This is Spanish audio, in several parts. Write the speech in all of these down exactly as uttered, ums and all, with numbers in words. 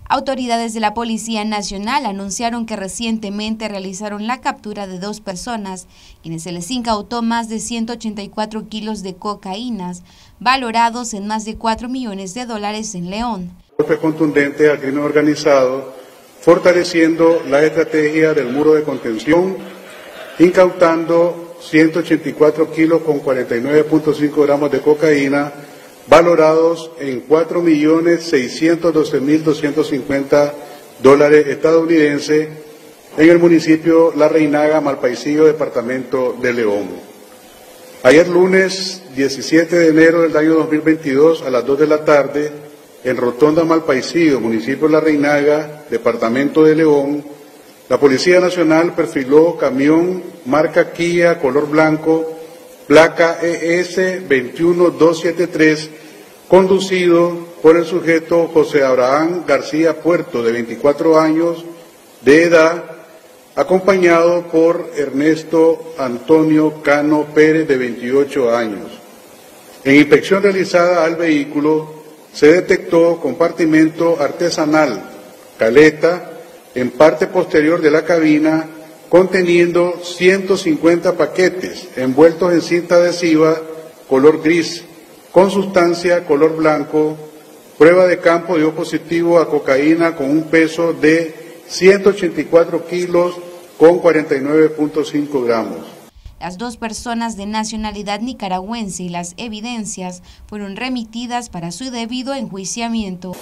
Autoridades de la Policía Nacional anunciaron que recientemente realizaron la captura de dos personas, quienes se les incautó más de ciento ochenta y cuatro kilos de cocaínas, valorados en más de cuatro millones de dólares en León. Golpe contundente al crimen organizado, fortaleciendo la estrategia del muro de contención, incautando ciento ochenta y cuatro kilos con cuarenta y nueve punto cinco gramos de cocaína, valorados en cuatro millones seiscientos doce mil doscientos cincuenta dólares estadounidenses en el municipio La Reinaga, Malpaisillo, departamento de León. Ayer lunes diecisiete de enero del año dos mil veintidós a las dos de la tarde, en Rotonda Malpaisillo, municipio de La Reinaga, departamento de León, la Policía Nacional perfiló camión marca Kia color blanco, placa E S dos uno dos siete tres, conducido por el sujeto José Abraham García Puerto, de veinticuatro años de edad, acompañado por Ernesto Antonio Cano Pérez, de veintiocho años. En inspección realizada al vehículo, se detectó compartimento artesanal, caleta, en parte posterior de la cabina, conteniendo ciento cincuenta paquetes envueltos en cinta adhesiva color gris, con sustancia color blanco. Prueba de campo dio positivo a cocaína con un peso de ciento ochenta y cuatro kilos con cuarenta y nueve punto cinco gramos. Las dos personas de nacionalidad nicaragüense y las evidencias fueron remitidas para su debido enjuiciamiento.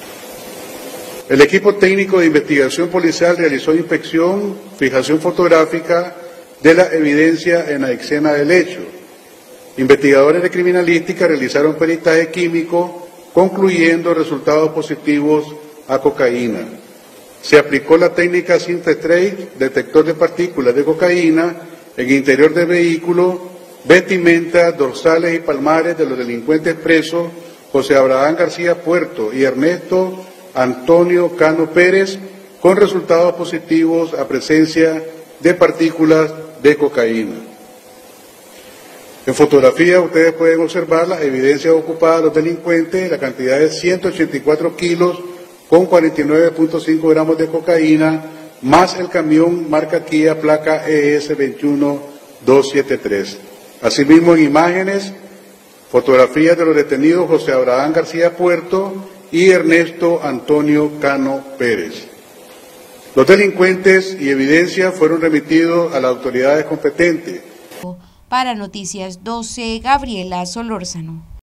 El equipo técnico de investigación policial realizó inspección, fijación fotográfica de la evidencia en la escena del hecho. Investigadores de criminalística realizaron peritaje químico, concluyendo resultados positivos a cocaína. Se aplicó la técnica Sintestrate, detector de partículas de cocaína, en interior del vehículo, vestimenta, dorsales y palmares de los delincuentes presos José Abraham García Puerto y Ernesto Antonio Cano Pérez, con resultados positivos a presencia de partículas de cocaína. En fotografía ustedes pueden observar la evidencia ocupada de los delincuentes, la cantidad de ciento ochenta y cuatro kilos con cuarenta y nueve punto cinco gramos de cocaína, más el camión marca Kia placa E S dos uno dos siete tres. Asimismo, en imágenes, fotografías de los detenidos José Abraham García Puerto y Ernesto Antonio Cano Pérez. Los delincuentes y evidencia fueron remitidos a las autoridades competentes. Para Noticias doce, Gabriela Solórzano.